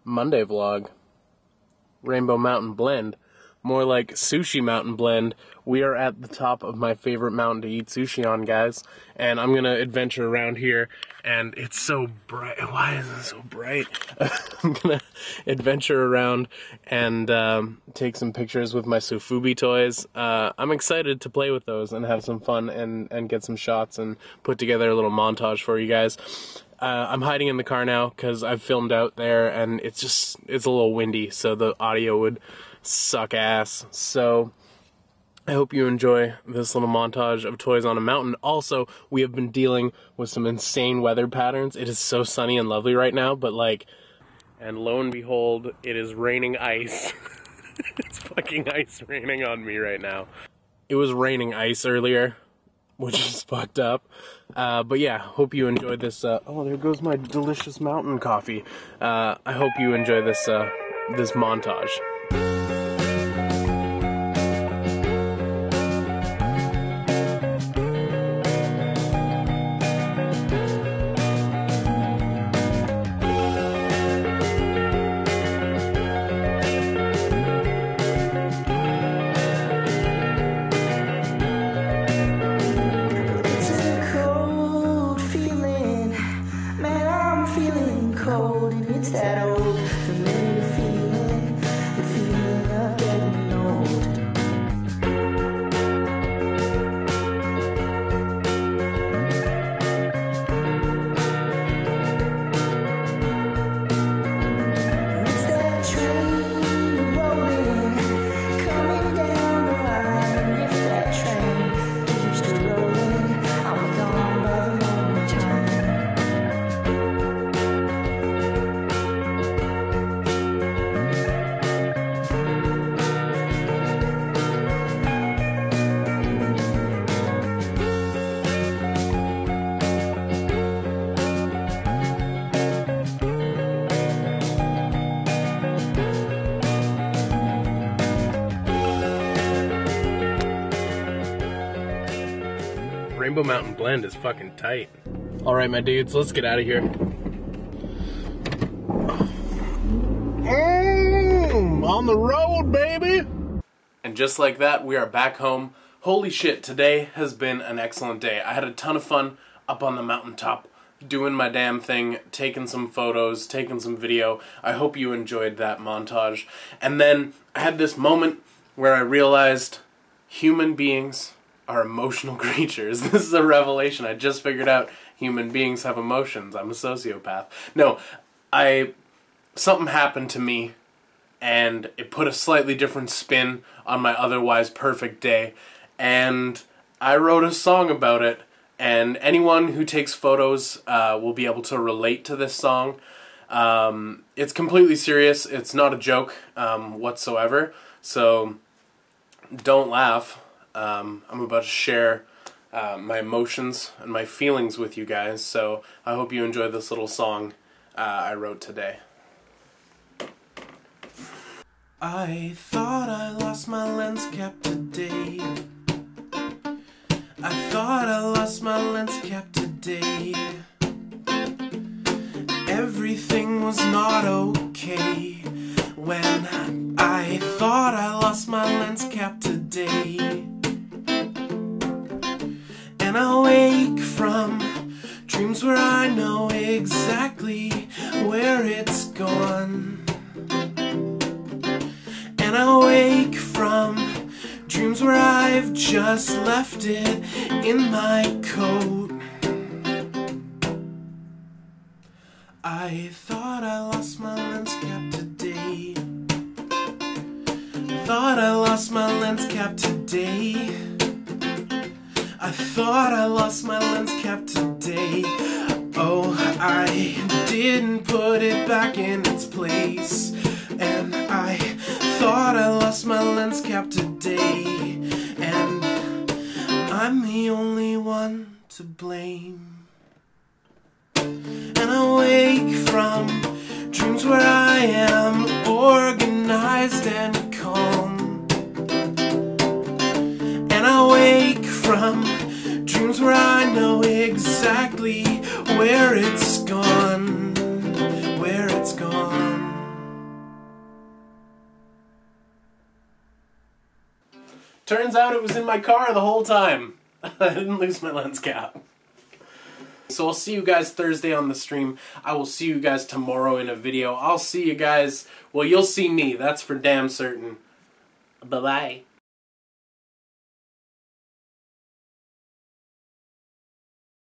Monday vlog. Rainbow Mountain Blend. More like Sushi Mountain Blend. We are at the top of my favorite mountain to eat sushi on, guys. And I'm gonna adventure around here, and it's so bright. Why is it so bright? I'm gonna adventure around and take some pictures with my Sofubi toys. I'm excited to play with those and have some fun and get some shots and put together a little montage for you guys. I'm hiding in the car now because I've filmed out there, and it's a little windy, so the audio would suck ass. So I hope you enjoy this little montage of toys on a mountain. Also, we have been dealing with some insane weather patterns. It is so sunny and lovely right now, but and lo and behold, it is raining ice. It's fucking ice raining on me right now. It was raining ice earlier, which is fucked up. But yeah, hope you enjoyed this. Oh, there goes my delicious mountain coffee. I hope you enjoy this montage. Cold, and it's that old familiar feeling, the feeling of getting old. It's that train rolling, coming down the line, and if that train keeps to rolling, I'll be gone by the morning time. Rainbow Mountain Blend is fucking tight. Alright, my dudes, let's get out of here. On the road, baby! And just like that, we are back home. Holy shit, today has been an excellent day. I had a ton of fun up on the mountaintop, doing my damn thing, taking some photos, taking some video. I hope you enjoyed that montage. And then I had this moment where I realized human beings are emotional creatures. This is a revelation. I just figured out human beings have emotions. I'm a sociopath. No, something happened to me, and it put a slightly different spin on my otherwise perfect day, and I wrote a song about it, and anyone who takes photos will be able to relate to this song. It's completely serious. It's not a joke whatsoever, so don't laugh. I'm about to share my emotions and my feelings with you guys, so I hope you enjoy this little song I wrote today. I thought I lost my lens cap today. I thought I lost my lens cap today. Everything was not okay when I thought I lost my lens cap today. And I wake from dreams where I know exactly where it's gone. And I wake from dreams where I've just left it in my coat. I thought I lost my lens cap today. Thought I lost my lens cap today. I thought I lost my lens cap today. Oh, I didn't put it back in its place. And I thought I lost my lens cap today. And I'm the only one to blame. And I wake from dreams where I am organized and calm. And I wake from dreams where I know exactly where it's gone, where it's gone. Turns out it was in my car the whole time. I didn't lose my lens cap. So I'll see you guys Thursday on the stream. I will see you guys tomorrow in a video. I'll see you guys, well, you'll see me. That's for damn certain. Bye-bye.